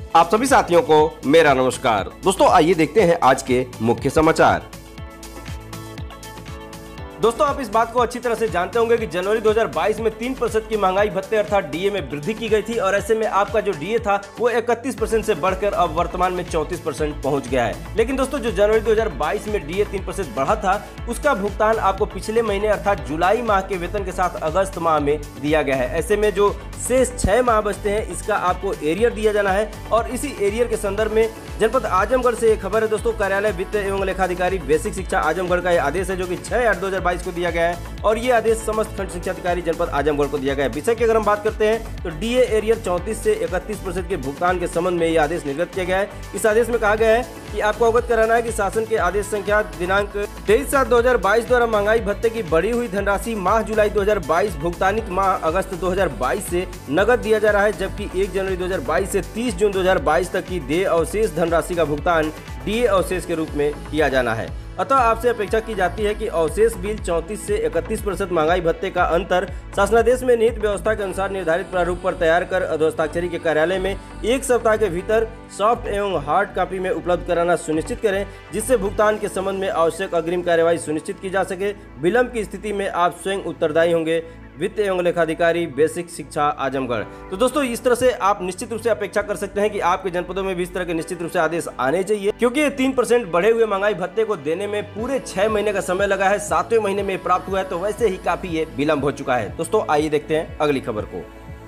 आप सभी साथियों को मेरा नमस्कार। दोस्तों आइए देखते हैं आज के मुख्य समाचार। दोस्तों आप इस बात को अच्छी तरह से जानते होंगे कि जनवरी 2022 में 3% की महंगाई भत्ते अर्थात डीए में वृद्धि की गई थी और ऐसे में आपका जो डीए था वो 31% से बढ़कर अब वर्तमान में 34% पहुंच गया है। लेकिन दोस्तों जो जनवरी 2022 में डीए 3% बढ़ा था उसका भुगतान आपको पिछले महीने अर्थात जुलाई माह के वेतन के साथ अगस्त माह में दिया गया है। ऐसे में जो शेष 6 माह बचते हैं इसका आपको एरियर दिया जाना है और इसी एरियर के संदर्भ में जनपद आजमगढ़ से एक खबर है दोस्तों। कार्यालय वित्त एवं लेखाधिकारी बेसिक शिक्षा आजमगढ़ का यह आदेश है जो कि 6/8/2022 को दिया गया है और ये आदेश समस्त खंड शिक्षा अधिकारी जनपद आजमगढ़ को दिया गया है। विषय की अगर हम बात करते हैं तो डीए एरियर 34 से 31% के भुगतान के संबंध में यह आदेश निर्गत किया गया है। इस आदेश में कहा गया है कि आपको अवगत कराना है कि शासन के आदेश संख्या दिनांक 23/7/2022 द्वारा महंगाई भत्ते की बढ़ी हुई धनराशि माह जुलाई 2022 भुगतानित माह अगस्त 2022 से नगद दिया जा रहा है, जबकि 1 जनवरी 2022 से 30 जून 2022 तक की देय अवशेष धनराशि का भुगतान डीए अवशेष के रूप में किया जाना है। अतः आपसे अपेक्षा की जाती है कि अवशेष बिल 34 से 31% महंगाई भत्ते का अंतर शासनादेश में निहित व्यवस्था के अनुसार निर्धारित प्रारूप पर तैयार कर अधोहस्ताक्षरी के कार्यालय में 1 सप्ताह के भीतर सॉफ्ट एवं हार्ड कॉपी में उपलब्ध कराना सुनिश्चित करें, जिससे भुगतान के संबंध में आवश्यक अग्रिम कार्यवाही सुनिश्चित की जा सके। विलंब की स्थिति में आप स्वयं उत्तरदायी होंगे। वित्त एवं लेखाधिकारी बेसिक शिक्षा आजमगढ़। तो दोस्तों इस तरह से आप निश्चित रूप से अपेक्षा कर सकते हैं कि आपके जनपदों में भी इस तरह के निश्चित रूप से आदेश आने चाहिए, क्योंकि 3% बढ़े हुए महंगाई भत्ते को देने में पूरे 6 महीने का समय लगा है। 7वें महीने में प्राप्त हुआ है तो वैसे ही काफी ये विलंब हो चुका है। दोस्तों आइए देखते हैं अगली खबर को।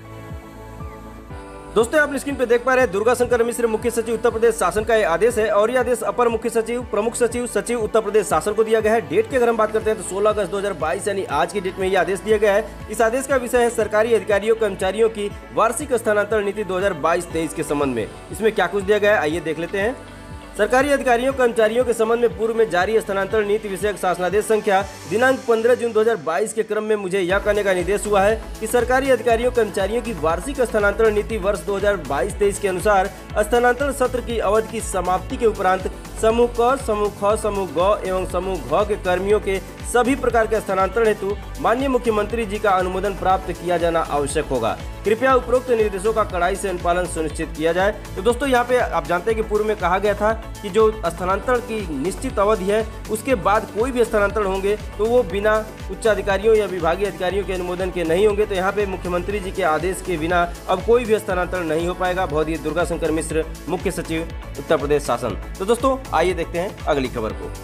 दोस्तों आप स्क्रीन पे देख पा रहे हैं दुर्गा शंकर मिश्र मुख्य सचिव उत्तर प्रदेश शासन का यह आदेश है और यह आदेश अपर मुख्य सचिव प्रमुख सचिव सचिव उत्तर प्रदेश शासन को दिया गया है। डेट की अगर हम बात करते हैं तो 16 अगस्त 2022 यानी आज की डेट में यह आदेश दिया गया है। इस आदेश का विषय है सरकारी अधिकारियों कर्मचारियों की वार्षिक स्थानांतरण नीति 2022-23 के संबंध में। इसमें क्या कुछ दिया गया है आइए देख लेते हैं। सरकारी अधिकारियों कर्मचारियों के संबंध में पूर्व में जारी स्थानांतरण नीति विषयक शासनादेश संख्या दिनांक 15 जून 2022 के क्रम में मुझे यह कहने का निर्देश हुआ है कि सरकारी अधिकारियों कर्मचारियों की वार्षिक स्थानांतरण नीति वर्ष 2022-23 के अनुसार स्थानांतरण सत्र की अवधि की समाप्ति के उपरांत समूह क, समूह ख, समूह ग एवं समूह घ के कर्मियों के सभी प्रकार के स्थानांतरण हेतु माननीय मुख्यमंत्री जी का अनुमोदन प्राप्त किया जाना आवश्यक होगा। कृपया उपरोक्त निर्देशों का कड़ाई से अनुपालन सुनिश्चित किया जाए। तो दोस्तों यहाँ पे आप जानते हैं कि पूर्व में कहा गया था कि जो स्थानांतरण की निश्चित अवधि है उसके बाद कोई भी स्थानांतरण होंगे तो वो बिना उच्च अधिकारियों या विभागीय अधिकारियों के अनुमोदन के नहीं होंगे। तो यहाँ पे मुख्यमंत्री जी के आदेश के बिना अब कोई भी स्थानांतरण नहीं हो पाएगा। बहुत ही दुर्गा शंकर मिश्र मुख्य सचिव उत्तर प्रदेश शासन। तो दोस्तों आइए देखते हैं अगली खबर को।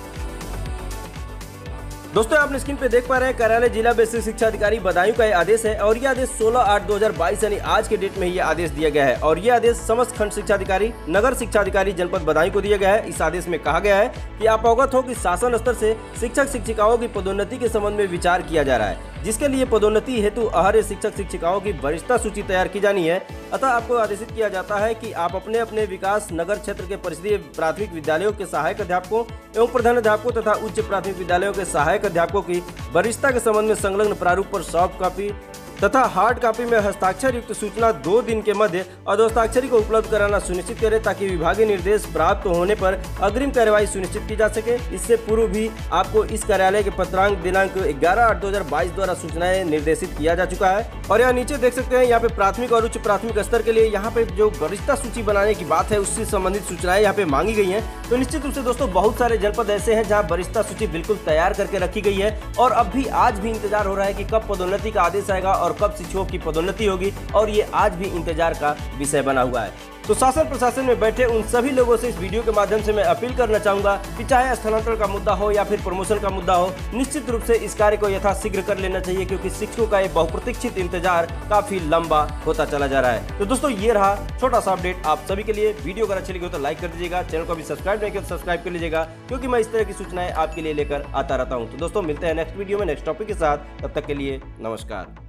दोस्तों आप स्क्रीन पे देख पा रहे हैं कार्यालय जिला बेसिक शिक्षा अधिकारी बदायूं का यह आदेश है और यह आदेश 16/8/2022 यानी आज के डेट में यह आदेश दिया गया है और यह आदेश समस्त खंड शिक्षा अधिकारी नगर शिक्षा अधिकारी जनपद बदायूं को दिया गया है। इस आदेश में कहा गया है कि आप अवगत हो कि शासन स्तर से शिक्षक शिक्षिकाओं की पदोन्नति के संबंध में विचार किया जा रहा है, जिसके लिए पदोन्नति हेतु अहर्य शिक्षक शिक्षिकाओं की वरिष्ठता सूची तैयार की जानी है। अतः आपको आदेशित किया जाता है कि आप अपने अपने विकास नगर क्षेत्र के परिषदीय प्राथमिक विद्यालयों के सहायक अध्यापकों एवं प्रधानाध्यापकों तथा उच्च प्राथमिक विद्यालयों के सहायक अध्यापकों की वरिष्ठता के संबंध में संलग्न प्रारूप पर सॉफ्ट कॉपी तथा हार्ड कॉपी में हस्ताक्षर युक्त सूचना 2 दिन के मध्य अधोहस्ताक्षरी को उपलब्ध कराना सुनिश्चित करें, ताकि विभागीय निर्देश प्राप्त होने पर अग्रिम कार्यवाही सुनिश्चित की जा सके। इससे पूर्व भी आपको इस कार्यालय के पत्रांक दिनांक 11/8/2022 द्वारा सूचनाएं निर्देशित किया जा चुका है। और यहाँ नीचे देख सकते हैं यहाँ पे प्राथमिक और उच्च प्राथमिक स्तर के लिए यहाँ पे जो वरिष्ठता सूची बनाने की बात है उससे संबंधित सूचनाएं यहाँ पे मांगी गई है। तो निश्चित रूप से दोस्तों बहुत सारे जनपद ऐसे हैं जहाँ वरिष्ठता सूची बिल्कुल तैयार करके रखी गई है और अब भी आज भी इंतजार हो रहा है कि कब पदोन्नति का आदेश आएगा और कब शिक्षकों की पदोन्नति होगी और ये आज भी इंतजार का विषय बना हुआ है। तो शासन प्रशासन में बैठे उन सभी लोगों से इस वीडियो के माध्यम से मैं अपील करना चाहूंगा कि चाहे स्थानांतरण का मुद्दा हो या फिर प्रमोशन का मुद्दा हो, निश्चित रूप से इस कार्य को यथाशीघ्र कर लेना चाहिए, क्योंकि शिक्षकों का ये बहुप्रतीक्षित इंतजार काफी लंबा होता चला जा रहा है। तो दोस्तों ये रहा छोटा सा अपडेट आप सभी के लिए। वीडियो अगर अच्छी लगी हो तो लाइक कर दीजिएगा, चैनल को भी सब्सक्राइब नहीं किया तो सब्सक्राइब कर लीजिएगा, क्योंकि मैं इस तरह की सूचनाएं आपके लिए लेकर आता रहता हूँ। तो दोस्तों मिलते हैं नेक्स्ट वीडियो में नेक्स्ट टॉपिक के साथ, तब तक के लिए नमस्कार।